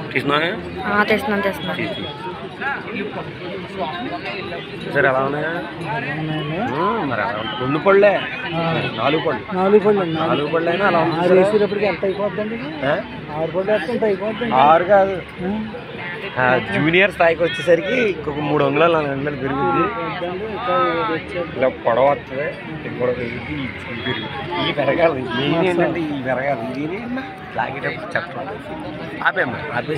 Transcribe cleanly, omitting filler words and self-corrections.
తెస్తున్నాను సరే ఎలా ఉన్నాయా మరి అలా రెండు పళ్ళే 4 పళ్ళు అయినా అలా వేసేటప్పటికి ఎంత అయిపోద్దండి 6 పళ్ళు వేస్తే ఎంత అయిపోద్దండి 6 కాదు జూనియర్ స్థాయికి వచ్చేసరికి ఇంకొక 3 అంగుళాలు 4 అంగుళాలు పెరుగుద్ది ఇలా పొడవ వస్తుంది పొడవ పెరుగుద్ది ఈ పెరగాలి మెయిన్ ఏంటంటే ఈ పెరగాలి ఇది లాగేటప్పుడు చెప్పాలి ఆపేసి